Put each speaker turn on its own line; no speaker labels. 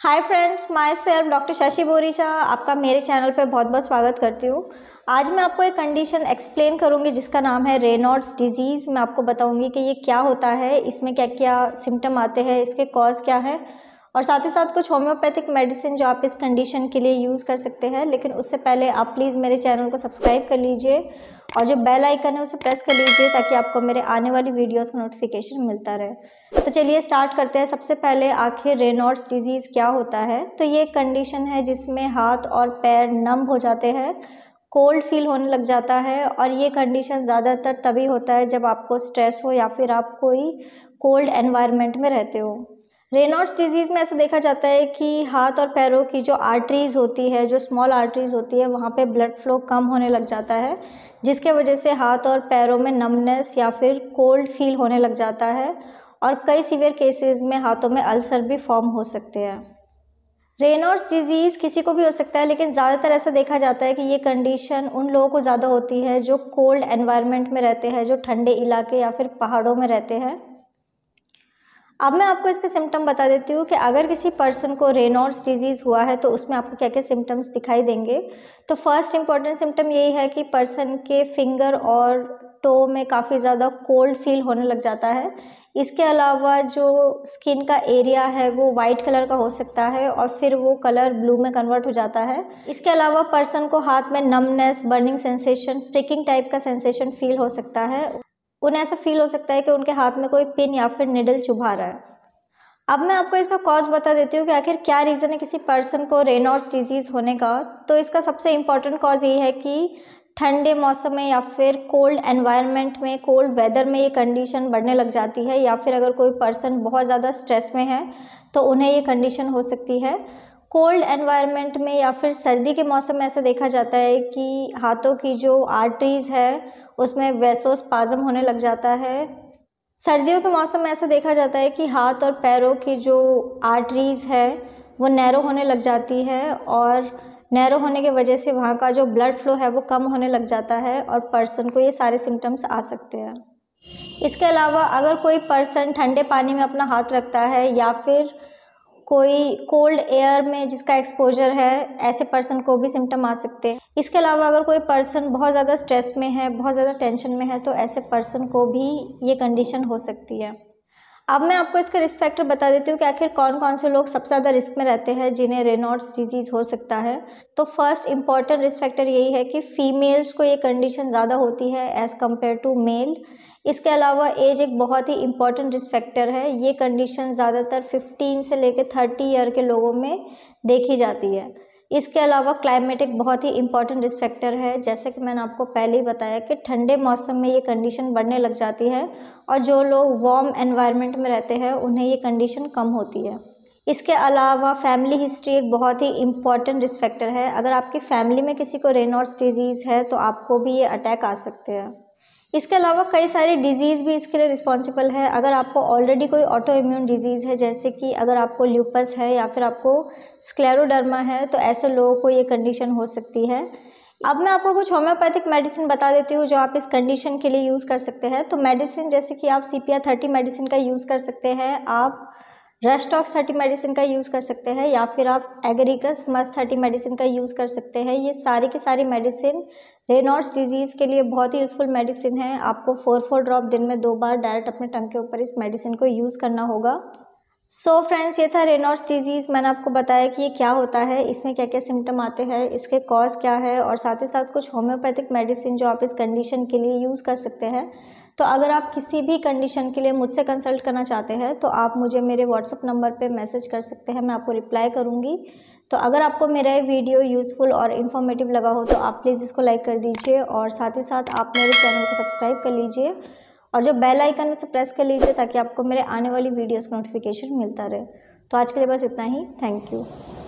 हाय friends, myself doctor Shashi Boricha आपका मेरे channel पे बहुत बहुत स्वागत करती हूँ। आज मैं आपको एक कंडीशन एक्सप्लेन करूँगी जिसका नाम है रेनॉल्ड्स डिजीज़। मैं आपको बताऊँगी कि ये क्या होता है, इसमें क्या क्या सिम्टम आते हैं, इसके कॉज क्या है और साथ ही साथ कुछ होम्योपैथिक मेडिसिन जो आप इस कंडीशन के लिए यूज़ कर सकते हैं। लेकिन उससे पहले आप प्लीज़ मेरे चैनल को सब्सक्राइब कर लीजिए और जो बेल आइकन है उसे प्रेस कर लीजिए ताकि आपको मेरे आने वाली वीडियोज़ का नोटिफिकेशन मिलता रहे। तो चलिए स्टार्ट करते हैं। सबसे पहले आखिर रेनॉल्ड्स डिजीज़ क्या होता है। तो ये एक कंडीशन है जिसमें हाथ और पैर नम हो जाते हैं, कोल्ड फील होने लग जाता है और ये कंडीशन ज़्यादातर तभी होता है जब आपको स्ट्रेस हो या फिर आप कोई कोल्ड एनवायरनमेंट में रहते हो। रेनॉल्ड्स डिजीज़ में ऐसा देखा जाता है कि हाथ और पैरों की जो आर्टरीज़ होती है, जो स्मॉल आर्टरीज़ होती है, वहाँ पे ब्लड फ्लो कम होने लग जाता है, जिसके वजह से हाथ और पैरों में नमनेस या फिर कोल्ड फील होने लग जाता है और कई सीवियर केसेस में हाथों में अल्सर भी फॉर्म हो सकते हैं। रेनॉल्ड्स डिजीज़ किसी को भी हो सकता है, लेकिन ज़्यादातर ऐसा देखा जाता है कि ये कंडीशन उन लोगों को ज़्यादा होती है जो कोल्ड एनवायरनमेंट में रहते हैं, जो ठंडे इलाके या फिर पहाड़ों में रहते हैं। अब मैं आपको इसके सिम्टम बता देती हूँ कि अगर किसी पर्सन को रेनॉल्ड्स डिजीज़ हुआ है तो उसमें आपको क्या क्या सिम्टम्स दिखाई देंगे। तो फर्स्ट इंपॉर्टेंट सिम्टम यही है कि पर्सन के फिंगर और टो में काफ़ी ज़्यादा कोल्ड फील होने लग जाता है। इसके अलावा जो स्किन का एरिया है वो वाइट कलर का हो सकता है और फिर वो कलर ब्लू में कन्वर्ट हो जाता है। इसके अलावा पर्सन को हाथ में numbness, burning sensation, pricking type का सेंसेशन फील हो सकता है। उन्हें ऐसा फील हो सकता है कि उनके हाथ में कोई पिन या फिर निडल चुभा रहा है। अब मैं आपको इसका कॉज बता देती हूँ कि आखिर क्या रीज़न है किसी पर्सन को रेनॉल्ड्स डिजीज़ होने का। तो इसका सबसे इम्पॉर्टेंट कॉज ये है कि ठंडे मौसम में या फिर कोल्ड एनवायरनमेंट में, कोल्ड वेदर में ये कंडीशन बढ़ने लग जाती है, या फिर अगर कोई पर्सन बहुत ज़्यादा स्ट्रेस में है तो उन्हें ये कंडीशन हो सकती है। कोल्ड एनवायरनमेंट में या फिर सर्दी के मौसम में ऐसा देखा जाता है कि हाथों की जो आर्टरीज़ है उसमें वैसोस्पाज़म होने लग जाता है। सर्दियों के मौसम में ऐसा देखा जाता है कि हाथ और पैरों की जो आर्टरीज़ है वो नैरो होने लग जाती है और नैरो होने की वजह से वहाँ का जो ब्लड फ्लो है वो कम होने लग जाता है और पर्सन को ये सारे सिम्टम्स आ सकते हैं। इसके अलावा अगर कोई पर्सन ठंडे पानी में अपना हाथ रखता है या फिर कोई कोल्ड एयर में जिसका एक्सपोजर है, ऐसे पर्सन को भी सिम्टम आ सकते हैं। इसके अलावा अगर कोई पर्सन बहुत ज़्यादा स्ट्रेस में है, बहुत ज़्यादा टेंशन में है, तो ऐसे पर्सन को भी ये कंडीशन हो सकती है। अब मैं आपको इसके रिस्क फैक्टर बता देती हूँ कि आखिर कौन कौन से लोग सबसे ज़्यादा रिस्क में रहते हैं जिन्हें रेनॉल्ड्स डिजीज़ हो सकता है। तो फर्स्ट इंपॉर्टेंट रिस्क फैक्टर यही है कि फीमेल्स को ये कंडीशन ज़्यादा होती है एज़ कम्पेयर टू मेल। इसके अलावा एज एक बहुत ही इंपॉर्टेंट रिस्क फैक्टर है। ये कंडीशन ज़्यादातर 15 से लेकर 30 ईयर के लोगों में देखी जाती है। इसके अलावा क्लाइमेट एक बहुत ही इंपॉर्टेंट रिस्क फैक्टर है। जैसे कि मैंने आपको पहले ही बताया कि ठंडे मौसम में ये कंडीशन बढ़ने लग जाती है और जो लोग वार्म एनवायरनमेंट में रहते हैं उन्हें ये कंडीशन कम होती है। इसके अलावा फैमिली हिस्ट्री एक बहुत ही इंपॉर्टेंट रिस्क फैक्टर है। अगर आपकी फैमिली में किसी को रेनॉल्ड्स डिजीज़ है तो आपको भी ये अटैक आ सकते हैं। इसके अलावा कई सारी डिजीज़ भी इसके लिए रिस्पॉन्सिबल है। अगर आपको ऑलरेडी कोई ऑटो इम्यून डिजीज़ है, जैसे कि अगर आपको ल्यूपस है या फिर आपको स्क्लेरोडर्मा है, तो ऐसे लोगों को ये कंडीशन हो सकती है। अब मैं आपको कुछ होम्योपैथिक मेडिसिन बता देती हूँ जो आप इस कंडीशन के लिए यूज़ कर सकते हैं। तो मेडिसिन जैसे कि आप CPR30 मेडिसिन का यूज़ कर सकते हैं, आप रस्टॉक्स 30 मेडिसिन का यूज़ कर सकते हैं, या फिर आप एगरिकस मस 30 मेडिसिन का यूज़ कर सकते हैं। ये सारी की सारी मेडिसिन रेनॉल्ड्स डिजीज़ के लिए बहुत ही यूज़फुल मेडिसिन है। आपको 4 ड्रॉप दिन में 2 बार डायरेक्ट अपने टंग के ऊपर इस मेडिसिन को यूज़ करना होगा। सो फ्रेंड्स, ये था रेनॉल्ड्स डिजीज़। मैंने आपको बताया कि ये क्या होता है, इसमें क्या क्या सिम्टम आते हैं, इसके कॉज क्या है और साथ ही साथ कुछ होम्योपैथिक मेडिसिन जो आप इस कंडीशन के लिए यूज़ कर सकते हैं। तो अगर आप किसी भी कंडीशन के लिए मुझसे कंसल्ट करना चाहते हैं तो आप मुझे मेरे व्हाट्सअप नंबर पे मैसेज कर सकते हैं, मैं आपको रिप्लाई करूँगी। तो अगर आपको मेरा ये वीडियो यूज़फुल और इन्फॉर्मेटिव लगा हो तो आप प्लीज़ इसको लाइक कर दीजिए और साथ ही साथ आप मेरे चैनल को सब्सक्राइब कर लीजिए और जो बेल आइकन उसे प्रेस कर लीजिए ताकि आपको मेरे आने वाली वीडियोज़ का नोटिफिकेशन मिलता रहे। तो आज के लिए बस इतना ही। Thank you.